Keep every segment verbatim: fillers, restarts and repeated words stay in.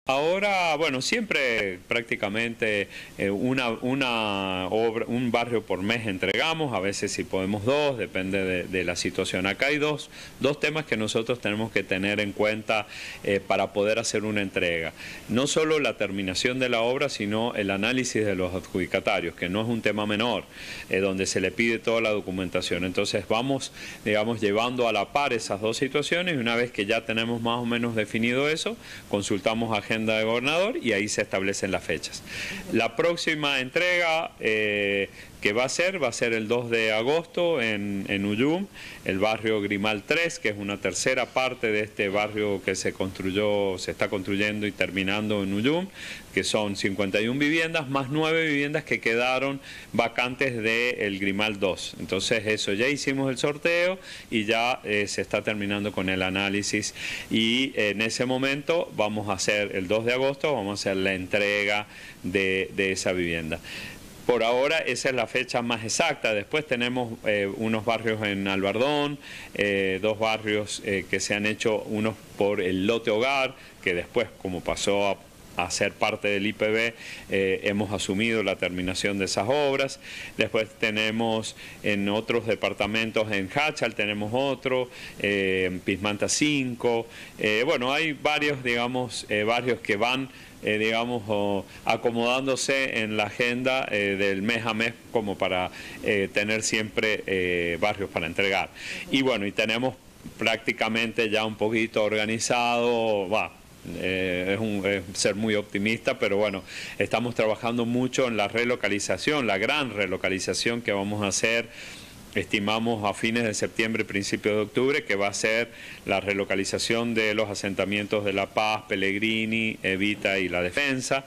Ahora, bueno, siempre prácticamente eh, una, una obra, un barrio por mes entregamos, a veces si podemos dos, depende de, de la situación. Acá hay dos, dos temas que nosotros tenemos que tener en cuenta eh, para poder hacer una entrega. No solo la terminación de la obra, sino el análisis de los adjudicatarios, que no es un tema menor, eh, donde se le pide toda la documentación. Entonces vamos, digamos, llevando a la par esas dos situaciones y una vez que ya tenemos más o menos definido eso, consultamos a agenda de gobernador y ahí se establecen las fechas. La próxima entrega eh, que va a ser, va a ser el dos de agosto en, en Uyum, el barrio Grimal tres, que es una tercera parte de este barrio que se construyó, se está construyendo y terminando en Uyum, que son cincuenta y una viviendas, más nueve viviendas que quedaron vacantes del Grimal dos. Entonces eso, ya hicimos el sorteo y ya eh, se está terminando con el análisis y eh, en ese momento vamos a hacer, el dos de agosto, vamos a hacer la entrega de, de esa vivienda. Por ahora esa es la fecha más exacta. Después tenemos eh, unos barrios en Albardón, eh, dos barrios eh, que se han hecho, unos por el lote hogar, que después, como pasó a a ser parte del I P B, eh, hemos asumido la terminación de esas obras. Después tenemos en otros departamentos, en Hachal tenemos otro, eh, en Pismanta cinco, eh, bueno, hay varios, digamos, eh, barrios que van Eh, digamos, oh, acomodándose en la agenda eh, del mes a mes como para eh, tener siempre eh, barrios para entregar. Y bueno, y tenemos prácticamente ya un poquito organizado, va, eh, es, un, es ser muy optimista, pero bueno, estamos trabajando mucho en la relocalización, la gran relocalización que vamos a hacer. Estimamos a fines de septiembre, principios de octubre, que va a ser la relocalización de los asentamientos de La Paz, Pellegrini, Evita y La Defensa,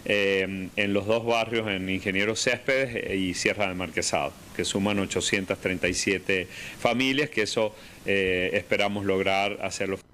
eh, en los dos barrios, en Ingeniero Céspedes y Sierra de Marquesado, que suman ochocientas treinta y siete familias, que eso eh, esperamos lograr hacerlo.